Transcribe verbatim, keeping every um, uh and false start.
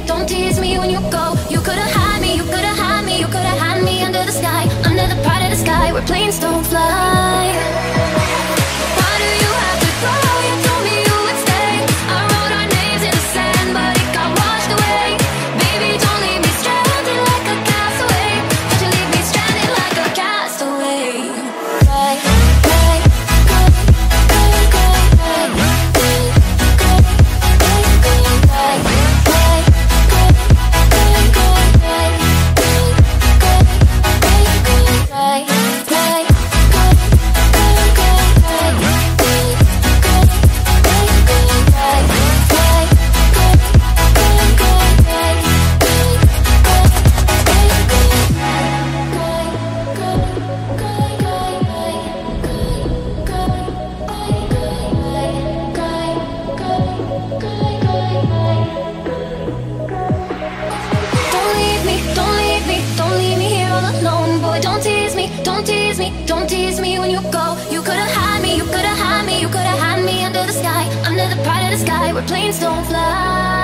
don't tease me when you go. You could've had me, you could've had me, you could've had me under the sky, under the part of the sky where planes don't fly. Why do you have to go? You told me you would stay. I wrote our names in the sand, but it got washed away. Baby, don't leave me stranded like a castaway. Don't you leave me stranded like a castaway. Right, right, go, go, go, right, go, go, go, right, right, go, go, go, right, go, go, go, right, right, go, go, go, right, go, go, go, right, right, go, go, go, right, Don't leave me, don't leave me, don't leave me here all alone. Boy, don't tease me, don't tease me, don't tease me when you go. You could've had me, you could've had me, you could've had me under the sky, under the part of the sky where planes don't fly.